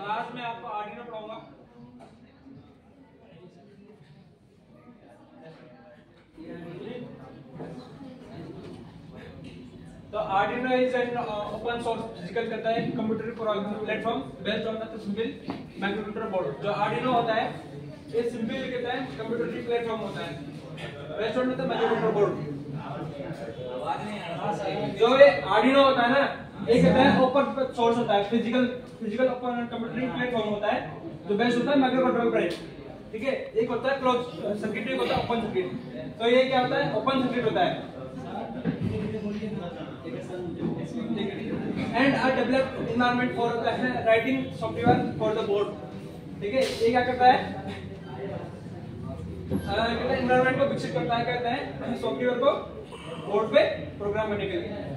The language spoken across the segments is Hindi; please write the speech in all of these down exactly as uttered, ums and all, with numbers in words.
आज मैं आपको आर्डिनो पढ़ाऊंगा। तो Arduino is an open source physical करता है computer platform based on the simple microcontroller board. जो आर्डिनो होता है ये सिंपल कहता है कंप्यूटर प्लेटफॉर्म होता है based on the microcontroller board. जो ये आर्डिनो होता है ना ये कहता है ओपन सोर्स होता है physical physical open computer platform होता है जो बेस्ड होता है माइक्रोकंट्रोलर पर। ठीक है, एक होता है क्लोज सर्किट, एक होता है ओपन सर्किट। तो ये क्या होता है ओपन सर्किट होता है and a developed environment for the writing software for the board. ठीक है, ये क्या करता है कहता है एनवायरनमेंट को विकसित करता है, कहते हैं सॉफ्टवेयर को बोर्ड पे प्रोग्राम करने के लिए।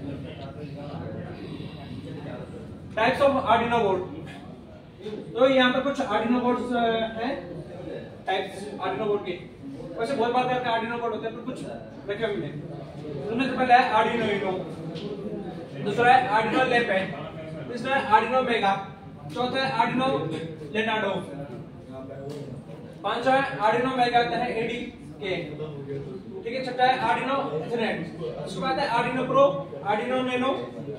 Types of Arduino board. तो यहाँ पर कुछ आर्डिनो बोर्ड्स हैं, टाइप्स आर्डिनो बोर्ड के। वैसे बहुत बार करके आर्डिनो बोर्ड होते हैं पर कुछ रखे हुए हैं। उनमें से पहला है आर्डिनो यूनो, दूसरा है आर्डिनो लेपे, तीसरा है आर्डिनो मेगा, चौथा है आर्डिनो लेनार्डो, पांचवा है आर्डिनो मेगा आता है एडी के। ठीक है, छठा है आर्डिनो इथरनेट, उसके बाद है Arduino Pro, Arduino Nano,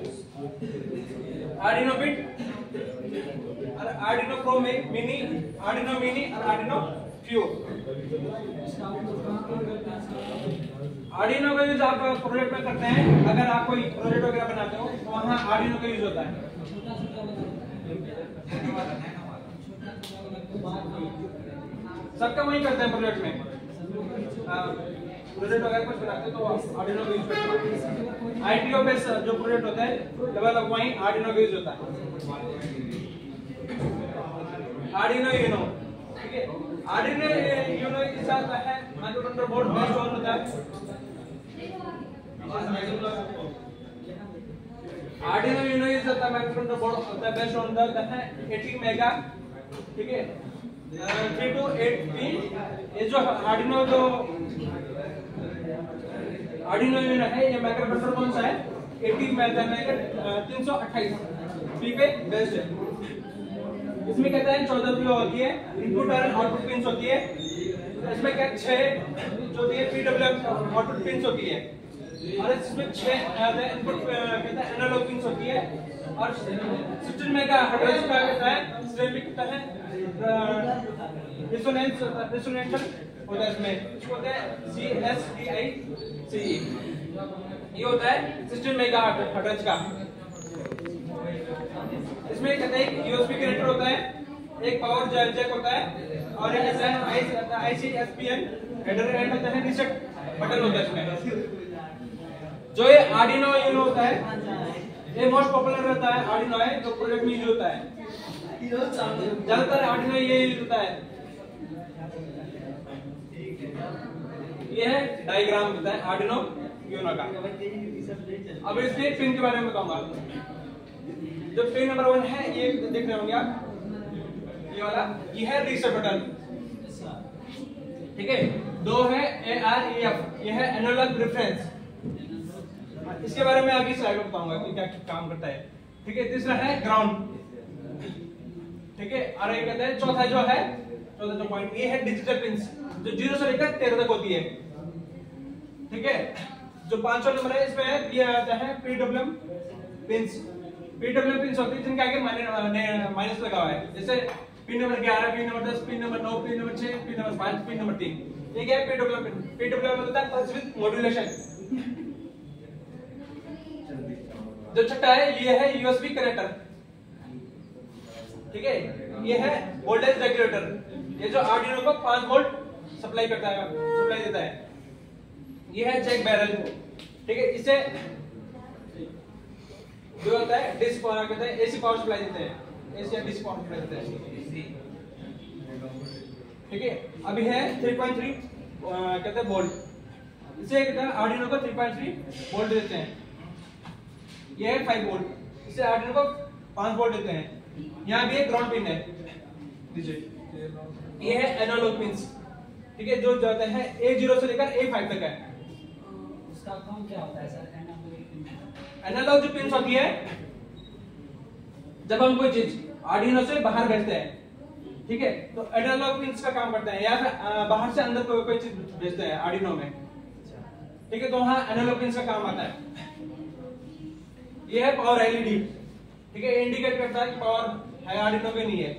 Arduino bit, और आर्डिनो प्रो में मिनी, आर्डिनो मिनी और आर्डिनो फ्यू। आर्डिनो का यूज आप प्रोजेक्ट में करते हैं, अगर आप कोई प्रोजेक्ट वगैरह बनाते हो तो वहाँ आर्डिनो का यूज होता है। सबका वही करते हैं प्रोजेक्ट में, प्रोजेक्ट वगैरह कुछ बनाते हैं तो आर्डिनो का यूज करते हैं। आईटीओ बेस जो प्रोजेक्ट होता है लगभग वही आर्डिनो का यूज होता है। आर्डिनो यूनो, ठीक है, आर्डिनो यूनो के साथ है माइक्रोकंट्रोलर बोर्ड बेस्ड ऑन होता है Arduino Uno is the microcontroller board होता है बेस्ड ऑन द है एटी मेगा। ठीक है, थ्री टू एट पिन। ये जो आर्डिनो जो आर्डिनो यूनो है ये माइक्रोकंट्रोलर कौन सा है एटी मेगा तीन सौ अट्ठाईस पी पे बेस्ड है। इसमें कहता है चौदह पिन होती है, इनपुट और आउटपुट पिन्स होती है। इसमें क्या छह जो है पीडब्ल्यूएम आउटपुट पिन्स होती है और इसमें छह इनपुट कहता है एनालॉग पिन्स होती है और सिक्सटीन मेगा हर्ट्ज का कहता है स्टेबिलिटी कहता है रिजोनेंस रिजोनेटर होता है। इसमें इसको कहते हैं सी एस टी आई सी। ये होता है सिक्सटीन मेगा हर्ट्ज का। इसमें कहते हैं यूएसबी कनेक्टर होता है, एक पावर जैक होता है और एक ऐसा है आईसीएसपीएन हेडर एंड होता है, रीसेट बटन होता है इसमें। जो ये आर्डिनो यूनो होता है ये मोस्ट पॉपुलर रहता है, आर्डिनो है जो प्रोजेक्ट में यूज होता है ज्यादातर आर्डिनो ये यूज होता है। ये है डायग्राम होता है आर्डिनो यूनो का। अब इसके पिन के बारे में बताऊंगा। जो पिन नंबर वन है ये देख रहे होंगे आप, ये वाला ये है रीसेट बटन। ठीक है, दो है ए आर ई एफ, ये है एनालॉग रेफरेंस। इसके बारे में आगे स्लाइड में बताऊंगा कि क्या काम करता है। ठीक है, तीसरा है ग्राउंड। ठीक है, और ये कहते हैं चौथा जो है चौथा जो पॉइंट ये है डिजिटल पिन्स जो जीरो से लेकर तेरह तक होती है। ठीक है, जो पांचवा नंबर है इसमें है ये आता है पीडब्ल्यूएम पिन्स। पीडब्ल्यूएम पिन्स होती है जिनके आगे माइनस लगा हुआ है, जैसे पिन नंबर ग्यारह, पिन नंबर दस, पिन नंबर नौ, पिन नंबर छह, पिन नंबर पाँच, पिन नंबर तीन। ये क्या है पीडब्ल्यूएम पिन। पीडब्ल्यूएम होता है पल्स विद मॉड्यूलेशन। जो छठा है ये है यूएसबी कनेक्टर। ठीक है, ये है वोल्टेज रेगुलेटर, ये जो आर्डिनो को पाँच वोल्ट सप्लाई करता है सप्लाई देता है। ये है चेक बैरल। ठीक है, इसे जो होता है डीसी पावर कहते हैं, एसी पावर सप्लाई देते हैं, एसी या डीसी पावर सप्लाई देते हैं। ठीक है, अभी है थ्री पॉइंट थ्री कहते हैं वोल्ट। इसे कहते हैं आर्डिनो को थ्री पॉइंट थ्री वोल्ट देते हैं। ये है फाइव वोल्ट, इसे आर्डिनो को पाँच वोल्ट देते हैं। यहाँ भी एक ग्राउंड पिन है, ये है एनालॉग पिन्स। ठीक है, जो जाते हैं ए जीरो से लेकर ए फाइव तक है। उसका काम क्या होता है सर? एनालॉग जो पिन्स होती है जब हम कोई चीज आर्डिनो से बाहर भेजते हैं, ठीक है। तो एनालॉग पिंस का काम करते हैं, या फिर बाहर से अंदर कोई कोई चीज भेजते हैं आर्डिनो में, ठीक है। तो वहां एनालॉग पिंस का काम आता है। ये है पावर एलईडी, ठीक है, इंडिकेट करता है कि पावर है आर्डिनो में, नहीं है।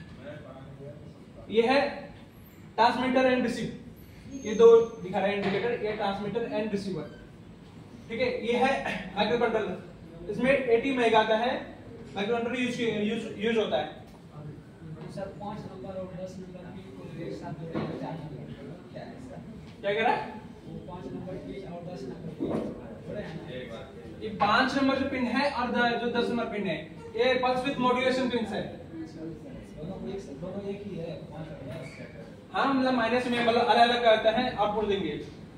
ये है ट्रांसमीटर एंड रिसीवर, ये दो दिखा रहा है इंडिकेटर, ये ट्रांसमीटर एंड रिसीवर, ठीक है। ये है माइक्रो कंट्रोलर, इसमें एटी मेगा आता है, micro controller use use use होता है। सर पांच नंबर और दस नंबर की को एक साथ जोड़े तो चार नंबर क्या है सर? क्या कह रहा है? वो पांच नंबर की और दस नंबर की जोड़े हैं ना? ये पांच नंबर जो पिन है और द- जो दस नंबर पिन है, ये पल्स विद मॉड्यूलेशन पिन है। दोनों एक दोनों एक ही है, पांच और दस। हाँ, मतलब माइनस में मतलब अलग अलग करता है, आउटपुट देंगे।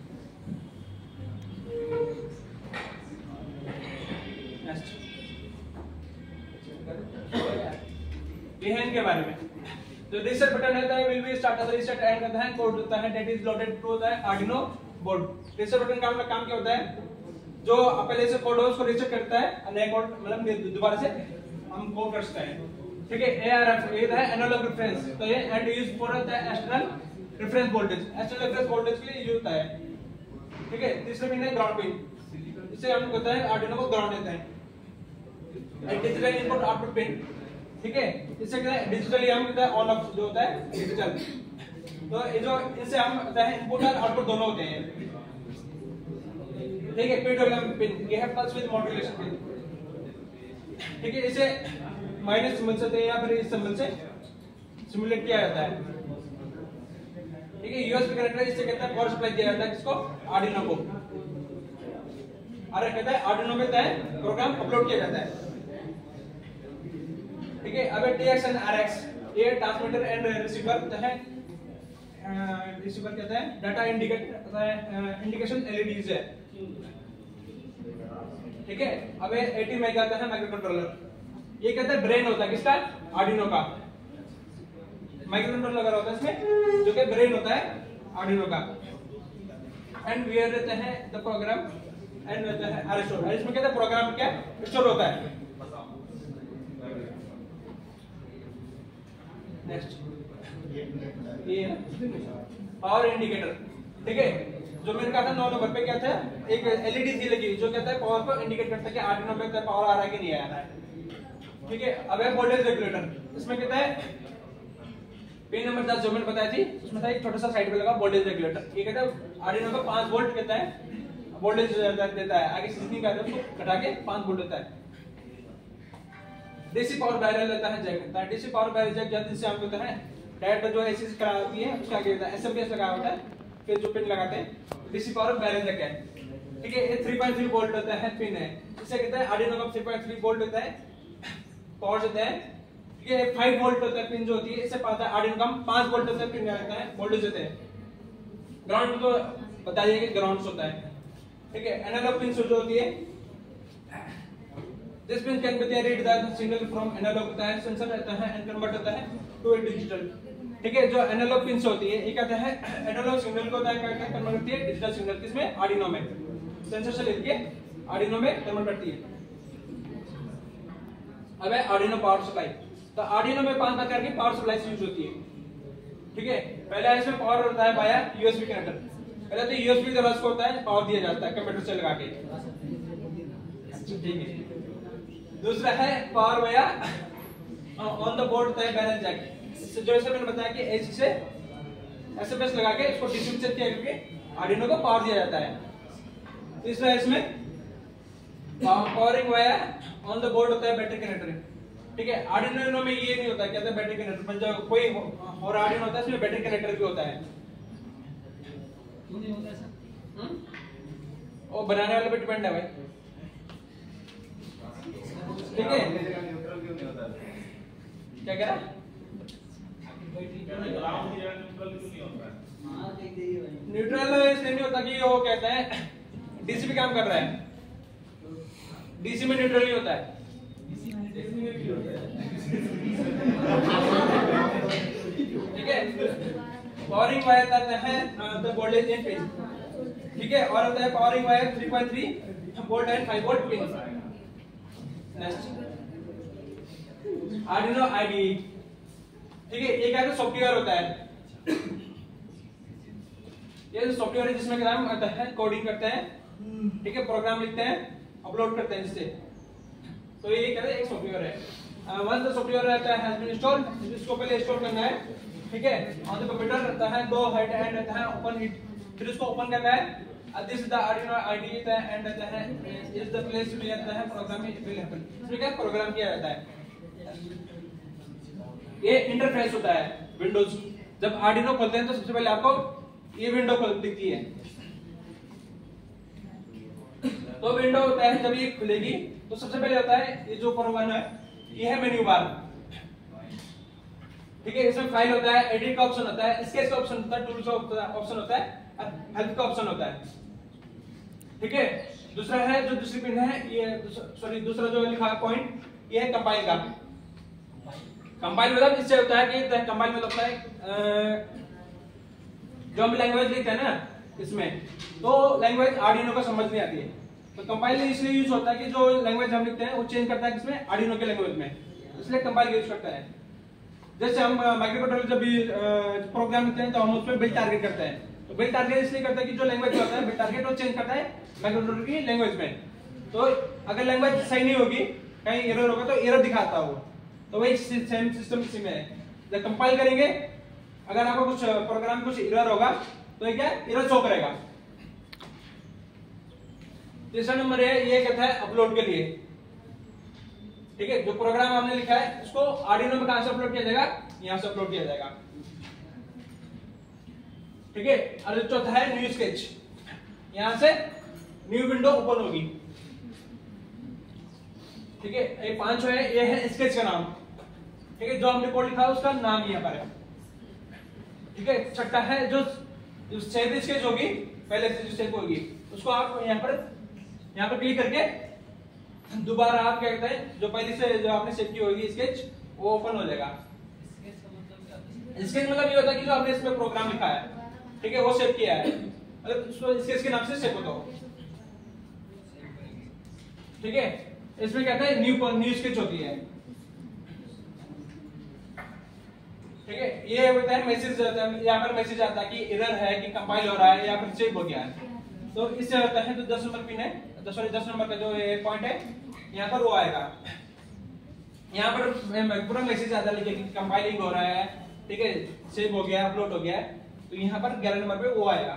ये है इनके बारे में। जो रीसेट बटन रहता है, will be start other reset and करता है, कोड होता है that is loaded to the Arduino board. Reset button का मतलब काम क्या होता है, जो पहले से कोड हो उसको रीसेट करता है, नया कोड मतलब दोबारा से हम कोड कर सकते हैं, ठीक है। एआरएफ ये है एनालॉग रेफरेंस, तो ये and use for the external reference voltage, external reference voltage के लिए यूज होता है, ठीक है। तीसरा पिन है ग्राउंड पिन, इससे हम कहते हैं आर्डिनो को ग्राउंड देते हैं। डिजिटल इनपुट आउटपुट पिन, ठीक है, इससे क्या है डिजिटली हम कहते हैं ऑन ऑफ जो होता है डिजिटल। तो ये जो इससे हम कहते हैं इनपुट और आउटपुट दोनों होते हैं, ठीक है। पीडब्ल्यूएम पिन, ये है पल्स विद मॉड्यूलेशन पिन, ठीक है। इसे माइनस सिंबल से या फिर इस सिंबल से सिमुलेट किया जाता है, ठीक है। यूएसबी कनेक्टर, इससे कहता है पावर सप्लाई दिया जाता है किसको, आर्डिनो को। और कहता है आर्डिनो में तय प्रोग्राम अपलोड किया जाता है, ठीक है। अब टीएक्स एंड आरएक्स, ये ट्रांसमीटर एंड रिसीवर है, रिसीवर कहता है डाटा इंडिकेट इंडिकेशन एलईडीज है, ठीक है। अब एटी मेगा आता है माइक्रो कंट्रोलर, ये कहता है ब्रेन होता है किसका, आर्डिनो का। माइक्रो कंट्रोलर लगा होता है इसमें, जो कि ब्रेन होता है आर्डिनो का। एंड वेयर रहते हैं द प्रोग्राम एंड रहता है आरएसओ, इसमें कहता है प्रोग्राम क्या स्टोर होता है। नेक्स्ट ये पावर इंडिकेटर, ठीक है। जो मैंने कहा था नौ नंबर पे क्या था, एक एलईडी थी लगी जो कहता है पावर को इंडिकेट करता है कि आर्डिनो पे पावर आ रहा है कि नहीं आ रहा है, ठीक है। अब है वोल्टेज रेगुलेटर, इसमें कहता है पिन नंबर दस जो मैंने बताई थी, उसमें था एक छोटा सा साइड पे लगा वोल्टेज रेगुलेटर। ये कहता है आर्डिनो का पांच वोल्ट कहता है वोल्टेज देता है, आगे सीजनिंग करता है उसको कटा के पांच वोल्ट देता है। डीसी पावर बैरल लेता है jack, DC power barrel jack जल्दी से हम कहते हैं डायरेक्ट जो एसी से करा होती है उसका आगे होता है एसएमपीएस लगा होता है, फिर जो पिन लगाते हैं डीसी पावर बैरल जैक है, ठीक है। ये थ्री पॉइंट थ्री वोल्ट होता है पिन है, इसे कहते हैं आर्डिनो का थ्री पॉइंट थ्री वोल्ट होता है पावर देता है, ठीक है। फाइव वोल्ट होता है पिन जो होती है, इससे पाता है आर्डिनो का पांच वोल्ट होता है पिन रहता है वोल्टेज देते हैं। ग्राउंड को बता दिया कि ग्राउंड होता है, ठीक है। एनालॉग पिन जो होती है, this pin can be read the signal from analog होता है, सेंसर रहता है एंड कन्वर्ट होता है टू ए डिजिटल, ठीक है। जो एनालॉग पिन होती है ये कहता है एनालॉग सिग्नल को क्या कन्वर्ट करती है डिजिटल सिग्नल, किसमें, आर्डिनो में, सेंसर से लेके आर्डिनो में कन्वर्ट करती है। अब है आर्डिनो पावर सप्लाई, तो आर्डिनो में पांच प्रकार की पावर सप्लाई यूज होती है, ठीक है। पहला इसमें पावर होता है वाया यूएसबी कनेक्टर, पहले तो यूएसबी के द्वारा होता है पावर दिया जाता है कंप्यूटर से लगा के, ठीक है। दूसरा है power via on the board होता है बैरल जैक, जैसे मैंने बताया कि एसी से एसएमएस लगा के इसको डिस्ट्रीब्यूट किया करके आर्डिनो को पावर दिया जाता है। तीसरा इसमें powering via on the board होता है बैटरी कनेक्टर, ठीक है। आर्डिनो में ये नहीं होता, कहते हैं बैटरी कनेक्टर, पर जब कोई और आर्डिनो होता है इसमें बैटरी कनेक्टर भी होता है। क्यों नहीं होता सर? हम्म वो बनाने वाले पे डिपेंड है भाई, ठीक है। क्या कह रहा है, न्यूट्रल इसलिए नहीं होता कि वो कहते हैं डीसी भी काम कर रहा है, डीसी में न्यूट्रल नहीं होता है, ठीक है। पावरिंग वायर आता है द वोल्टेज इन पिन, ठीक है, और होता है powering wire three point three volt and five volt pin. Next Arduino ID, ठीक है। ये क्या है, सॉफ्टवेयर होता है, ये सॉफ्टवेयर है जिसमें क्या आता है, कोडिंग करते हैं, ठीक है, प्रोग्राम लिखते हैं, अपलोड करते हैं जिससे, तो ये क्या है, एक सॉफ्टवेयर है। वंस द सॉफ्टवेयर रहता है हैज बीन इंस्टॉल्ड, इसको पहले इंस्टॉल करना है, ठीक है। ऑन द कंप्यूटर रहता है, गो हेड एंड रहता है ओपन इट, फिर इसको ओपन करना है। This is the Arduino ID and रहता है इज द प्लेस में रहता है प्रोग्राम विल हैपन, इसमें क्या प्रोग्राम किया जाता है। ये इंटरफेस होता है विंडोज, जब आर्डिनो खोलते हैं तो सबसे पहले आपको ये विंडो खोल दिखती है, तो विंडो होता है जब ये खुलेगी तो सबसे पहले होता है ये जो प्रोग्राम है, ये है मेन्यू बार, ठीक है। इसमें फाइल होता है, एडिट का ऑप्शन होता है, स्केच का ऑप्शन होता है, टूल्स का ऑप्शन होता है, और हेल्प का ऑप्शन होता है, ठीक है। दूसरा है जो दूसरी पिन है, ये सॉरी दूसरा जो लिखा है पॉइंट, ये है कंपाइल का। कंपाइल मतलब इससे होता है कि कंपाइल मतलब होता है जो हम लैंग्वेज लिखते हैं ना इसमें, तो लैंग्वेज आर्डिनो को समझ नहीं आती है, तो कंपाइल इसलिए यूज होता है कि जो लैंग्वेज हम लिखते हैं वो चेंज करता है किसमें, आर्डिनो के लैंग्वेज में, इसलिए कंपाइल यूज करता है। जैसे हम माइक्रोकंट्रोलर जब भी प्रोग्राम लिखते हैं तो हम उसमें बिल्ड टारगेट करते हैं, तो बिल्ड टारगेट इसलिए करता है कि जो लैंग्वेज होता है बिल्ड टारगेट वो चेंज करता है माइक्रोकंट्रोलर की लैंग्वेज में, तो अगर लैंग्वेज सही नहीं होगी, कहीं एरर होगा तो एरर दिखाता है वो, तो वही सेम सिस्टम इसी में है। जब कंपाइल करेंगे अगर आपको कुछ प्रोग्राम कुछ एरर होगा तो ये क्या एरर शो करेगा। तीसरा नंबर है, ये कहता है अपलोड के लिए, ठीक है। जो प्रोग्राम आपने लिखा है उसको आर्डिनो में कहां से अपलोड किया जाएगा, यहां से अपलोड किया जाएगा, ठीक है। और चौथा है न्यू स्केच, यहां से न्यू विंडो ओपन होगी, ठीक है। ये पांच है, ये है स्केच का नाम, ठीक है, जो हमने कोड लिखा है उसका नाम यहाँ पर है, ठीक है। छठा है जो जो सेव स्केच होगी, पहले से जो सेव होगी उसको आप यहाँ पर यहाँ पर क्लिक करके दोबारा आप क्या कहते हैं जो पहले से जो आपने सेव की होगी स्केच वो ओपन हो जाएगा। स्केच मतलब ये होता है कि जो आपने इसमें प्रोग्राम लिखा है, ठीक है, वो सेव किया है, मतलब उसको स्केच के नाम से सेव होता हो, ठीक है। इसमें कहते हैं न्यू न्यू स्केच होती है, ठीक है। ये होता है मैसेज, यहाँ पर मैसेज आता है कि एरर है कि कंपाइल हो रहा है या फिर सेव हो गया है, तो इससे होता है। तो दस नंबर पिन है, सॉरी दस नंबर का जो पॉइंट है यहाँ पर वो आएगा, यहाँ पर पूरा मैसेज आता है कि कंपाइलिंग हो रहा है, ठीक है, सेव हो गया, अपलोड हो गया है, तो यहाँ पर ग्यारह नंबर पे वो आएगा,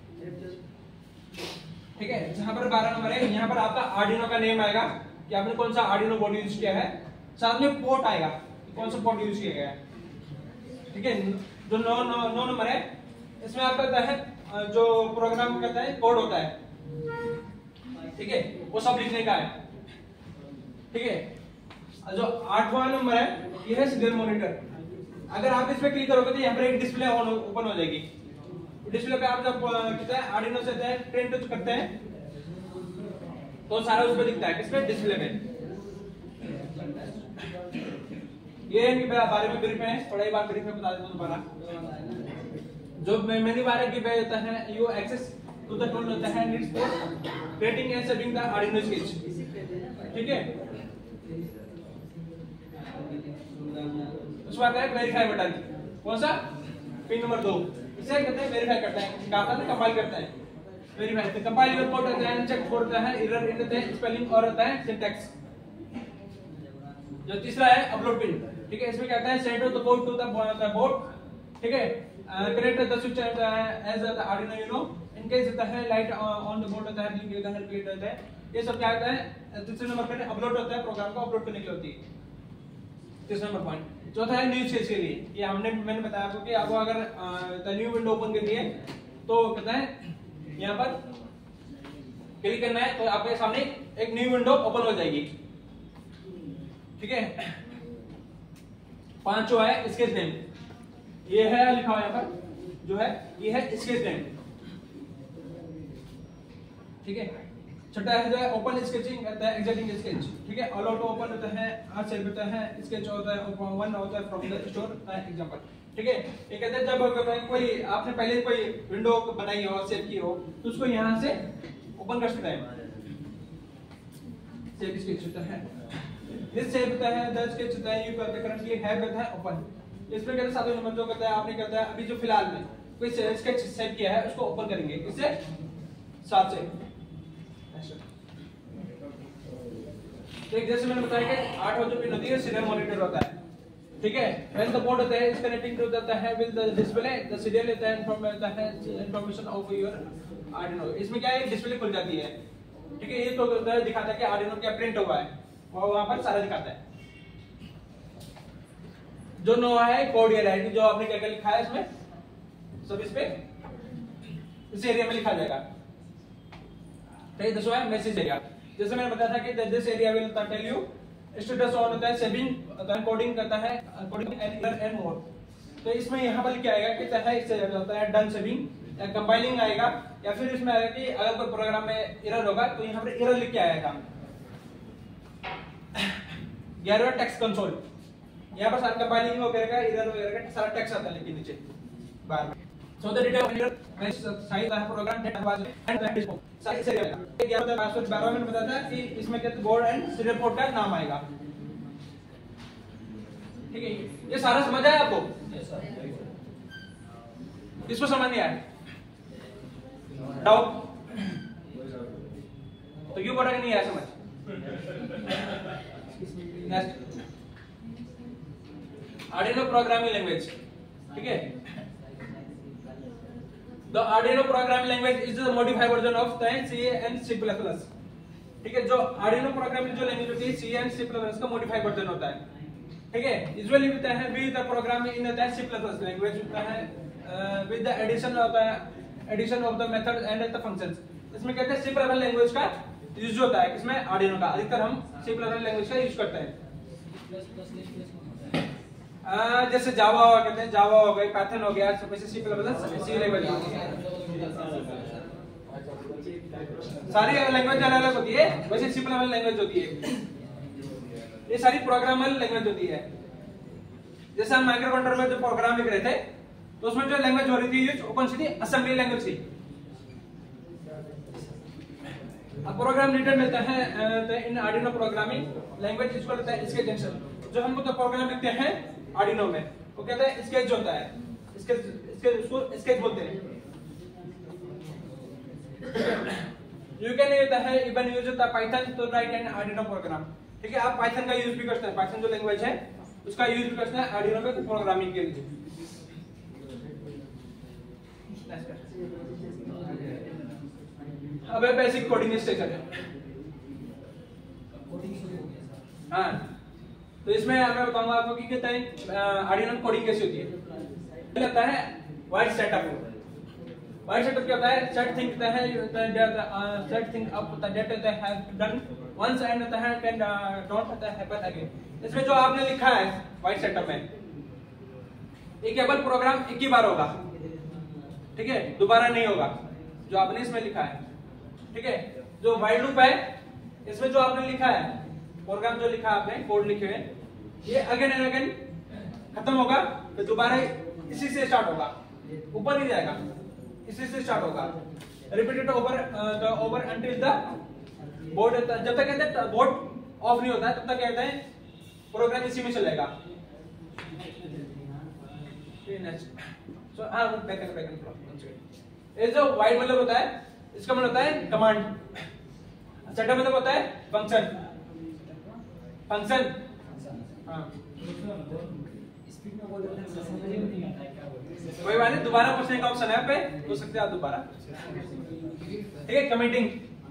ठीक है। जहाँ पर बारह नंबर है, यहाँ पर आपका आर्डिनो का नेम आएगा कि आपने कौन सा आर्डिनो बोर्ड यूज किया है, साथ में पोर्ट आएगा कौन सा पोर्ट यूज किया गया है, ठीक है। जो नौ नौ नौ नंबर है इसमें आपका कहता है जो प्रोग्राम कहता है कोड होता है, ठीक है, वो सब लिखने का है, ठीक है। जो आठवां नंबर है ये है सीरियल मॉनिटर, अगर आप इस पे क्लिक करोगे तो यहाँ पर एक डिस्प्ले ओपन हो जाएगी, डिस्प्ले पे आप जब कहता है आर्डिनो से प्रिंट करते हैं तो सारा उस पे दिखता है, किस पे, डिस्प्ले पे। ये इनके बारे में ब्रीफ है, थोड़ा ही बार ब्रीफ में बता देता हूं दोबारा। जो मेनू बार है कि पे होता है you access to the tool होता है needs for creating and saving the Arduino sketch, ठीक है। उसके बाद है वेरीफाई बटन, कौन सा, पिन नंबर दो, इसे कहते हैं वेरीफाई करता है, कहां तक कंपाइल करता है, वेरीफाई। तो कंपाइल योर कोड होता है, चेक कोड होता है, एरर इन होता है, स्पेलिंग और होता है सिंटैक्स। जो तीसरा है अपलोड पिन, ठीक है, इसमें कहता है send the code to the board, ठीक है, create the switch as the Arduino Uno in case होता है लाइट ऑन द बोर्ड होता है, ब्लिंक होता है, हेल्प होता है, ये सब क्या होता है। तीसरे नंबर पे अपलोड होता है, प्रोग्राम को अपलोड करने के लिए होती है, तीसरा नंबर पॉइंट। चौथा है न्यू स्केच के लिए, ये हमने मैंने बताया आपको कि आपको अगर द न्यू विंडो ओपन करनी है तो कहता है यहाँ पर क्लिक करना है तो आपके सामने एक न्यू विंडो ओपन हो जाएगी, ठीक है। पांचवा है स्केच नेम, ये है लिखा हुआ यहाँ पर जो है ये है स्केच नेम, ठीक है। छठा है जो है ओपन स्केचिंग कहता है एग्जिटिंग स्केच, ठीक है। ऑल ऑटो ओपन होता है, आज सेव होता है, स्केच होता है, वन होता है फ्रॉम द स्टोर एग्जांपल, ठीक है। ये कहते हैं जब कोई आपने पहले कोई विंडो बनाई हो, सेव की हो, तो उसको यहां से ओपन कर सकते हैं, सेव स्केच होता है। दिस सेव होता है द स्केच होता है यू करंटली हैव होता है ओपन। इसमें कहते हैं साथ में जो कहता है आपने कहता है अभी जो फिलहाल में कोई स्केच सेव किया है उसको ओपन करेंगे इससे साथ से। तो जैसे मैंने बताया कि आठ जो पिन होती है सीरियल मॉनिटर होता है, ठीक है। व्हेन द बोर्ड होता है इस कनेक्टिंग टू होता है with the display the serial होता है इन्फॉर्मेशन है इन्फॉर्मेशन ऑफ योर आर्डिनो। इसमें क्या है डिस्प्ले खुल जाती है, ठीक है। ये तो दिखाता है कि आर्डिनो क्या प्रिंट हुआ है और वहां पर सारा दिखाता है। जो नो है कोडियल है जो आपने क्या क्या लिखा है इसमें सब इस पे इस एरिया में लिखा जाएगा। तो ये दसवां है मैसेज एरिया। जैसे मैंने बताया था कि this area will tell you status on होता है सेविंग कोडिंग करता है coding and error and mode. तो इसमें यहां पर क्या आएगा कि चाहे इससे होता है डन सेविंग या कंपाइलिंग आएगा या फिर इसमें आएगा कि अगर कोई प्रोग्राम में एरर होगा तो यहां पर एरर लिख के आएगा। ग्यारहवां टेक्स्ट कंसोल यहां पर सारा कंपाइलिंग वगैरह का एरर वगैरह का सारा टेक्स्ट आता है लेकिन नीचे बार में। So the detail of error size the program data was and that is size से ग्यारह पासवर्ड बारह में बताया था कि इसमें क्या बोर्ड एंड सीरियल पोर्ट का नाम आएगा, ठीक है। ये सारा समझ आया आपको? इसको समझ नहीं आया डाउट तो क्यों बोला कि नहीं आया समझ? नेक्स्ट आर्डिनो प्रोग्रामिंग लैंग्वेज, ठीक है। The Arduino programming language is the modified version of C and C plus plus, ठीक है। जो Arduino programming जो लैंग्वेज होती है C and C plus plus का मॉडिफाइड वर्जन होता है, ठीक है। यूजुअली होता है with the programming in the C plus plus language होता है विद द एडिशन होता है addition of the method and the functions. इसमें कहते हैं C plus plus लैंग्वेज का यूज होता है, इसमें Arduino का अधिकतर हम C plus plus लैंग्वेज का यूज करते हैं। आ, जैसे जावा हो कहते हैं जावा हो गई पाइथन हो गया वैसे C plus plus C level सारी लैंग्वेज अलग अलग होती है, वैसे सी प्लस लैंग्वेज होती है। ये सारी प्रोग्रामेबल लैंग्वेज होती है। जैसे हम माइक्रो कंट्रोलर में जो प्रोग्राम लिख रहे थे तो उसमें जो लैंग्वेज हो रही थी यूज कौन सी थी? असेंबली लैंग्वेज थी। अब प्रोग्राम रिटर्न मिलता है इन आर्डिनो प्रोग्रामिंग लैंग्वेज इसको होता है इसके जंक्शन। जो हम तो प्रोग्राम लिखते हैं आर्डिनो में वो कहता है स्केच होता है, स्केच स्केच उसको स्केच बोलते हैं। यू कैन होता है इवन यूज होता है पाइथन तो राइट एंड आर्डिनो प्रोग्राम, ठीक है। आप पाइथन का यूज भी करते हैं, पाइथन जो लैंग्वेज है उसका यूज भी करते हैं आर्डिनो में प्रोग्रामिंग के लिए। अब बेसिक कोडिंग स्ट्रक्चर है। हाँ तो इसमें मैं बताऊंगा आपको कि कहता है आर्डिनो कोडिंग कैसी होती है। लगता है वाइड सेटअप। वाइड सेटअप क्या होता है? सेट थिंग कहता है set thing up that have done once and होता है कैन डोंट होता है हैपन अगेन। इसमें जो आपने लिखा है वाइड सेटअप में एक केवल प्रोग्राम एक ही बार होगा, ठीक है, दोबारा नहीं होगा जो आपने इसमें लिखा है, ठीक है। जो वाइड लूप है इसमें जो आपने लिखा है प्रोग्राम जो लिखा आपने कोड लिखे हुए ये अगेन एंड अगेन खत्म होगा तो दोबारा इसी से स्टार्ट होगा, ऊपर नहीं जाएगा, इसी से स्टार्ट होगा। Repeated over the over until the board जब तक कहते हैं बोर्ड ऑफ नहीं होता है तब तक कहते हैं प्रोग्राम इसी में चलेगा। सो हां बैक एंड बैक एंड ये जो वाइड मतलब होता है इसका मतलब होता है कमांड, सेटअप मतलब होता है फंक्शन फंक्शन हाँ स्पीड में बोल रहे हैं समझ में नहीं आता है क्या बोल रहे हैं। कोई बात नहीं दोबारा पूछने का ऑप्शन है पे पूछ सकते हैं आप दोबारा, ठीक है। कमिटिंग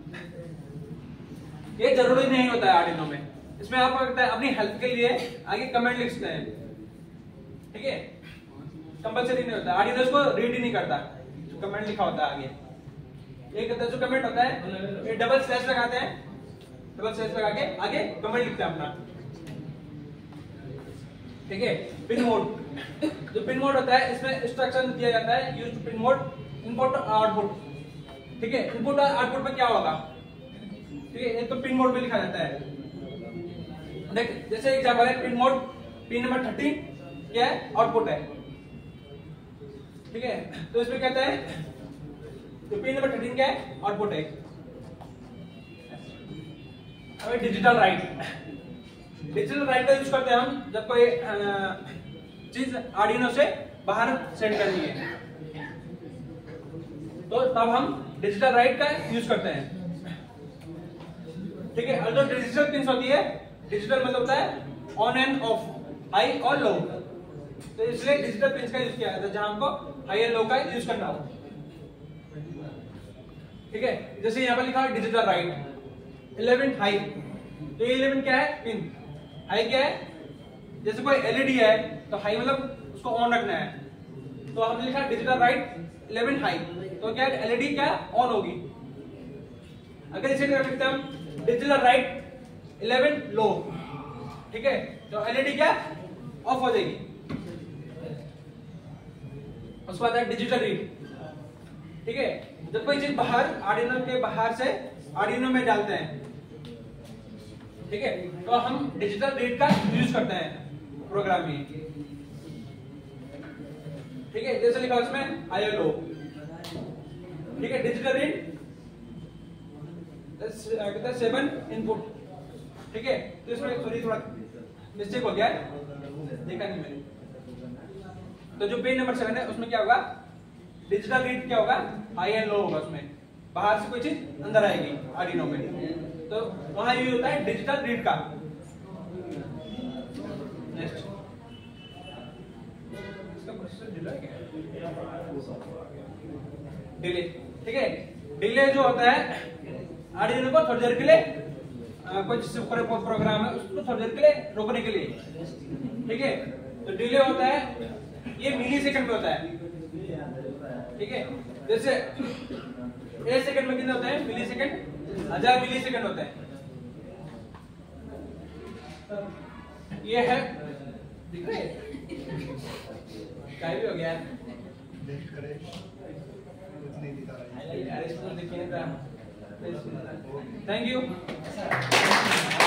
ये जरूरी नहीं होता है आर्डिनो में, इसमें आप अपनी हेल्प के लिए आगे कमेंट लिख सकते हैं, ठीक है। कंपलसरी नहीं होता, आर्डिनो इसको रीड ही नहीं करता जो कमेंट लिखा होता है आगे। एक जो कमेंट होता है ये डबल स्लैश लगाते हैं, डबल स्लैश लगा के आगे कमेंट लिखते हैं अपना, ठीक है। पिन मोड जो पिन मोड होता है इसमें इंस्ट्रक्शन दिया जाता है use pin mode input output, ठीक है। इनपुट और आउटपुट में क्या होगा, ठीक है, ये तो पिन मोड में लिखा जाता है। देख जैसे एग्जांपल है pin mode pin number thirteen क्या है आउटपुट है, ठीक है। तो इसमें कहता है तो पिन नंबर थर्टीन क्या है आउटपुट है। अब डिजिटल राइट डिजिटल राइट का यूज करते हैं हम जब कोई चीज आर्डिनो से बाहर सेंड करनी है, तो तब हम डिजिटल राइट का यूज करते हैं। ठीक है, और जो डिजिटल पिंस होती है, डिजिटल मतलब होता है ऑन एंड ऑफ, हाई और लो, तो इसलिए डिजिटल पिंस का यूज किया जाता है जहां हमको हाई एंड लो का यूज करना हो। ठीक है, जैसे यहाँ पर लिखा है डिजिटल राइट इलेवन हाई, तो ये इलेवन क्या है? पिन। हाई क्या है? जैसे कोई एलईडी है तो हाई मतलब उसको ऑन रखना है, तो हमने लिखा डिजिटल राइट इलेवन हाई, तो क्या एलईडी क्या ऑन होगी। अगर इसे लिखते हम डिजिटल राइट इलेवन लो, ठीक है, तो एलईडी क्या ऑफ हो जाएगी। उसके बाद है डिजिटल रीड। ठीक है, जब कोई चीज बाहर आर्डिनो के बाहर से आर्डिनो में डालते हैं, ठीक है, तो हम डिजिटल रीड का यूज करते हैं प्रोग्राम में। ठीक है, जैसे लिखा उसमें हाई और लो। ठीक है, डिजिटल रीड कहता है सेवन इनपुट। ठीक है, तो इसमें सॉरी थोड़ा मिस्टेक हो गया है, देखा नहीं मैंने। तो जो पेज नंबर सेवन है उसमें क्या होगा? डिजिटल रीड क्या होगा? हाई एंड लो होगा। उसमें बाहर से कोई चीज अंदर आएगी आर्डिनो में, तो वहां यूज होता है डिजिटल रीड का। नेक्स्ट, इसका प्रोसेसर डिले क्या है? डिले। ठीक है, डिले जो होता है आर्डिनो को थोड़ी देर के लिए कुछ प्रोग्राम है उसको थोड़ी देर के लिए रोकने के लिए। ठीक है, तो डिले होता है ये मिली सेकंड में होता है। ठीक है, जैसे एक सेकंड में कितने होते हैं? मिली सेकंड, हजार मिली सेकंड होता है। ये है, दिख रहे क्या भी हो गया थैंक यू।